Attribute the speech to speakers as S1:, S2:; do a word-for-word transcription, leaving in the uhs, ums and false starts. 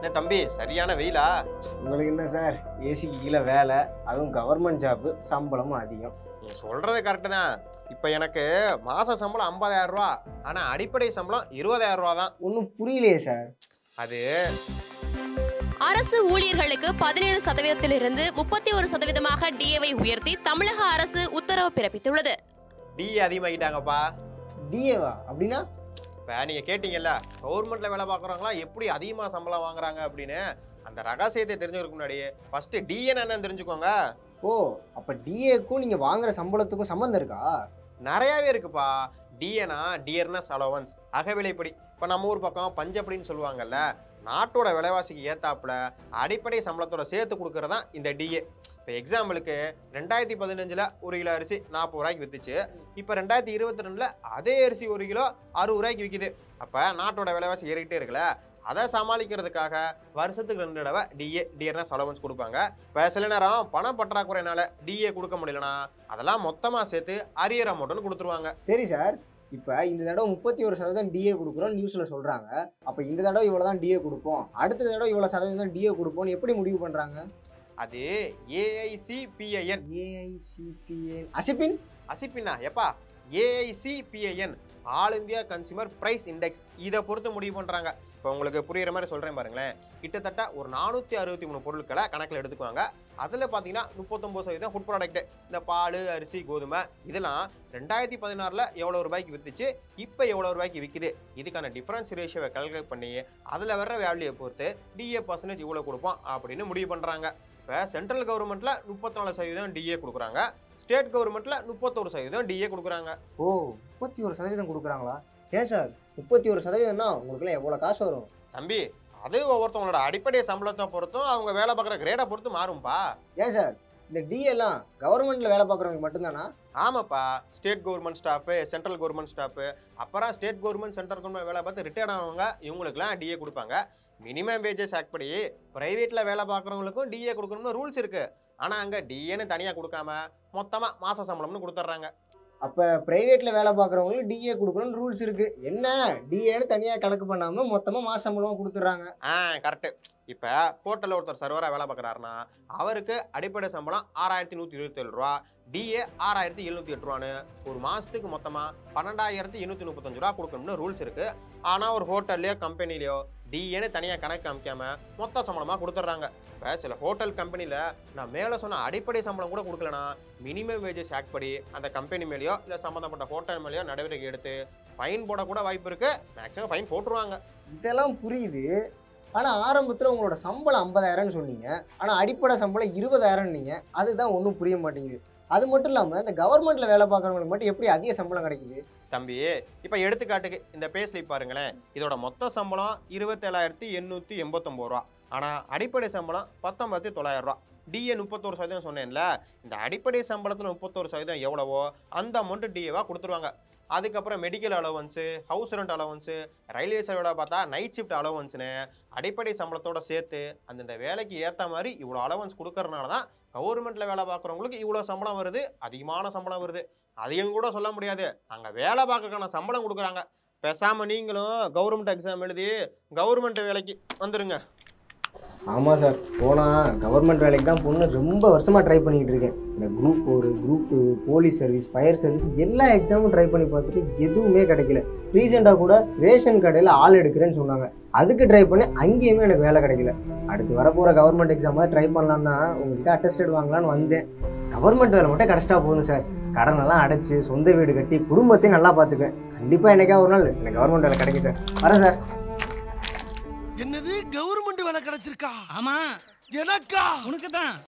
S1: என்ன தம்பி சரியான வெயிலா?
S2: உங்களுக்கு என்ன சார், ஏசிக்கு கீழே வேலை, அதுவும் கவர்மெண்ட் ஜாப்பு, சம்பளமும் அதிகம்.
S1: நீ சொல்றது கரெக்டு தான். இப்போ எனக்கு மாச சம்பளம் ஐம்பதாயிரம் ரூபா, ஆனால் அடிப்படை சம்பளம் இருபதாயிரம் ரூபா தான்.
S2: ஒன்றும் புரியலையே சார்.
S1: அது
S3: அரசு ஊழியர்களுக்கு பதினேழு சதவீதத்திலிருந்து முப்பத்தி ஒரு சதவீதமாக டிஏவை உயர்த்தி தமிழக அரசு உத்தரவு பிறப்பித்துள்ளது.
S1: டிஏ அதிகமாகிட்டாங்கப்பா.
S2: டிஏவா அப்படின்னா?
S1: இப்போ நீங்கள் கேட்டீங்கல்ல, கவர்மெண்ட்ல வேலை பார்க்குறவங்களாம் எப்படி அதிகமாக சம்பளம் வாங்குறாங்க அப்படின்னு. அந்த ரகசியத்தை தெரிஞ்சுக்கிறதுக்கு முன்னாடி ஃபர்ஸ்ட் டிஏ என்னன்னு தெரிஞ்சுக்கோங்க.
S2: ஓ, அப்போ டிஏக்கும் நீங்கள் வாங்குற சம்பளத்துக்கும் சம்மந்தம் இருக்கா?
S1: நிறையாவே இருக்குப்பா. டிஏனா டியர்னஸ் அலோவன்ஸ், அகவிலைப்படி. இப்போ நம்ம ஊர் பக்கம் பஞ்சப்படின்னு சொல்லுவாங்கல்ல, நாட்டோட விலைவாசிக்கு ஏத்தாப்புல அடிப்படை சம்பளத்தோட சேர்த்து கொடுக்கறது தான் இந்த டிஏ. இப்போ எக்ஸாம்பிளுக்கு ரெண்டாயிரத்தி பதினஞ்சில் ஒரு கிலோ அரிசி நாற்பது ரூபாய்க்கு வித்துச்சு. இப்போ ரெண்டாயிரத்தி இருபத்தி ரெண்டில் அதே அரிசி ஒரு கிலோ அறுபது ரூபாய்க்கு விற்கிது. அப்போ நாட்டோட விலைவாசி ஏறிக்கிட்டே இருக்குல்ல, அதை சமாளிக்கிறதுக்காக வருஷத்துக்கு ரெண்டு தடவை டிஏ டியர்னஸ் அலோவன்ஸ் கொடுப்பாங்க. இப்போ சில நேரம் பணம் பற்றாக்குறையினால டிஏ கொடுக்க முடியலனா அதெல்லாம் மொத்தமாக சேர்த்து அரியர் அமௌண்ட்னு கொடுத்துருவாங்க.
S2: சரி சார், இப்போ இந்த தடவை முப்பத்தி ஒரு சதவீதம் டிஏ கொடுக்குறோம் நியூஸில் சொல்கிறாங்க. அப்போ இந்த தடவை இவ்வளோ தான் டிஏ கொடுப்போம், அடுத்த தடவை இவ்வளோ சதவீதம் தான் டிஏ கொடுப்போம்னு எப்படி முடிவு பண்ணுறாங்க?
S1: அது ஏஐசிபிஐஎன்.
S2: ஏஐசிபிஎன் அசிபின்
S1: அசிப்பின்னா எப்பா? AICPIN, all India consumer price index. இதை பொறுத்து முடிவு பண்ணுறாங்க. இப்போ உங்களுக்கு புரியுற மாதிரி சொல்கிறேன் பாருங்களேன். கிட்டத்தட்ட ஒரு நானூற்றி அறுபத்தி மூணு பொருட்களை கணக்கில் எடுத்துக்குவாங்க. அதில் பார்த்தீங்கன்னா முப்பத்தொம்பது சதவீதம் ஃபுட் ப்ராடக்ட். இந்த பால், அரிசி, கோதுமை இதெல்லாம் ரெண்டாயிரத்தி பதினாறில் எவ்வளோ ரூபாய்க்கு விற்றுச்சு, இப்போ எவ்வளோ ரூபாய்க்கு விற்கிது, இதுக்கான டிஃபரன்ஸ் ரேஷியோவை கால்குலேட் பண்ணி அதில் வர்ற வேல்யூயை பொறுத்து டிஏ பர்சன்டேஜ் இவ்வளோ கொடுப்போம் அப்படின்னு முடிவு பண்ணுறாங்க. இப்போ சென்ட்ரல் கவர்மெண்ட்டில் முப்பத்தி நாலு சதவீதம் டிஏ கொடுக்குறாங்க, ஸ்டேட் கவர்மெண்ட்டில் முப்பத்தொரு சதவீதம் டிஏ கொடுக்குறாங்க.
S2: ஓ, முப்பத்தி ஒரு சதவீதம் கொடுக்குறாங்களா? ஏன் சார், முப்பத்தி ஒரு சதவீதம்னா உங்களுக்குலாம் எவ்வளோ காசு வரும்?
S1: தம்பி, அது ஒவ்வொருத்தவங்களோட அடிப்படை சம்பளத்தை பொறுத்தும் அவங்க வேலை பார்க்குற கிரேடை பொறுத்து மாறும்பா.
S2: ஏன் சார், இந்த டிஏலாம் கவர்மெண்ட்ல வேலை பார்க்குறவங்க மட்டும்தானா?
S1: ஆமாப்பா, state government staff, central government staff, அப்புறம் ஸ்டேட் கவர்மெண்ட் சென்ட்ரல் கவர்மெண்ட் வேலை பார்த்து ரிட்டையர்ட் ஆனவங்க, இவங்களுக்குலாம் டிஏ கொடுப்பாங்க. மினிமம் வேஜஸ் ஆக்ட் படி ப்ரைவேட்டில் வேலை பார்க்குறவங்களுக்கும் டிஏ கொடுக்கணும்னு ரூல்ஸ் இருக்குது. ஆனால் அங்கே டிஏன்னு தனியாக கொடுக்காம மொத்தமாக மாத சம்பளம்னு கொடுத்துட்றாங்க.
S2: அப்போ ப்ரைவேட்டில் வேலை பார்க்குறவங்களுக்கு டிஏ கொடுக்கணும்னு ரூல்ஸ் இருக்குது. என்ன, டிஏன்னு தனியாக கணக்கு பண்ணாமல் மொத்தமாக மாத சம்பளமாக கொடுத்துட்றாங்க.
S1: ஆ, கரெக்டு. இப்போ போர்ட்டலில் ஒருத்தர் சர்வராக வேலை பார்க்குறாருன்னா அவருக்கு அடிப்படை சம்பளம் ஆறாயிரத்தி நூற்றி இருபத்தி ஏழு ரூபா, டிஏ ஆறாயிரத்தி எழுநூற்றி எட்டு ரூபான்னு ஒரு மாதத்துக்கு மொத்தமாக பன்னெண்டாயிரத்தி எண்ணூற்றி முப்பத்தஞ்சு ரூபா கொடுக்கணும்னு ரூல்ஸ் இருக்குது. ஆனால் ஒரு ஹோட்டல்லையோ கம்பெனிலையோ டிஏன்னு தனியாக கணக்கு காமிக்காம மொத்த சம்பளமாக கொடுத்துட்றாங்க. இப்போ சில ஹோட்டல் கம்பெனியில் நான் மேலே சொன்ன அடிப்படை சம்பளம் கூட கொடுக்கலனா மினிமம் வேஜஸ் ஆக்ட் படி அந்த கம்பெனி மேலேயோ இல்லை சம்மந்தப்பட்ட ஹோட்டல் மேலேயோ நடவடிக்கை எடுத்து ஃபைன் போடக்கூட வாய்ப்பு இருக்குது. மேக்ஸிமம் ஃபைன் போட்டுருவாங்க.
S2: இதெல்லாம் புரியுது. ஆனால் ஆரம்பத்தில் உங்களோட சம்பளம் ஐம்பதாயிரம்னு சொன்னீங்க, ஆனால் அடிப்படை சம்பளம் இருபதாயிரம் நீங்கள், அதுதான் ஒன்றும் புரிய மாட்டேங்குது. அது மட்டும் இல்லாமல் இந்த கவர்மெண்ட்டில் வேலை பார்க்குறவங்களுக்கு மட்டும் எப்படி அதிக சம்பளம் கிடைக்குது?
S1: தம்பி, இப்போ எடுத்துக்காட்டுக்கு இந்த பே ஸ்லிப் பாருங்களேன். இதோட மொத்த சம்பளம் இருபத்தேழாயிரத்தி எண்ணூற்றி எண்பத்தொம்பது ரூபா, ஆனால் அடிப்படை சம்பளம் பத்தொன்பத்தி தொள்ளாயிரம் ரூபா. டிஏ முப்பத்தோரு சதவீதம் சொன்னேன்ல, இந்த அடிப்படை சம்பளத்தில் முப்பத்தோரு சதவீதம் எவ்வளவோ அந்த அமௌண்ட்டு டிஏவாக கொடுத்துருவாங்க. அதுக்கப்புறம் medical allowance, house rent allowance, railway சேவையோட பார்த்தா நைட் ஷிஃப்ட் அலவன்ஸ்னு அடிப்படை சம்பளத்தோட சேர்த்து அந்தந்த வேலைக்கு ஏற்ற மாதிரி இவ்வளோ அலவன்ஸ் கொடுக்கறனால தான் கவர்மெண்ட்டில் வேலை பார்க்குறவங்களுக்கு இவ்வளோ சம்பளம் வருது, அதிகமான சம்பளம் வருது. அதையும் கூட சொல்ல முடியாது, அங்கே வேலை பார்க்கறதுக்கான சம்பளம் கொடுக்குறாங்க. பேசாமல் நீங்களும் கவர்மெண்ட் எக்ஸாம் எழுதி கவர்மெண்ட் வேலைக்கு வந்துடுங்க.
S2: ஆமாம் சார், போனால் கவர்மெண்ட் வேலைக்கு தான் பொண்ணு ரொம்ப வருஷமாக ட்ரை பண்ணிக்கிட்டு இருக்கேன். இந்த குரூப் ஒரு group two, police service, fire service எல்லா எக்ஸாமும் ட்ரை பண்ணி பார்த்துட்டு எதுவுமே கிடைக்கல. ரீசெண்டாக கூட ரேஷன் கடையில் ஆள் எடுக்கிறேன்னு சொன்னாங்க, அதுக்கு ட்ரை பண்ணி அங்கேயுமே எனக்கு வேலை கிடைக்கல. அடுத்து வரப்போகிற கவர்மெண்ட் எக்ஸாமாக ட்ரை பண்ணலான்னு தான் உங்கள்கிட்ட அட்டஸ்டட் வாங்கலான்னு வந்தேன். கவர்மெண்ட் வேலை மட்டும் கிடச்சிட்டா போதும் சார், கடனெல்லாம் அடைச்சி சொந்த வீடு கட்டி குடும்பத்தையும் நல்லா பார்த்துக்குவேன். கண்டிப்பாக என்னைக்கா ஒரு நாள் எனக்கு கவர்மெண்ட் வேலை கிடைக்கும் சார். வரேன் சார்.
S4: என்னது கவர்மெண்ட் வேலை கிடைச்சிருக்கா?
S5: ஆமா,
S4: எனக்கா?
S5: உனக்கு தான்.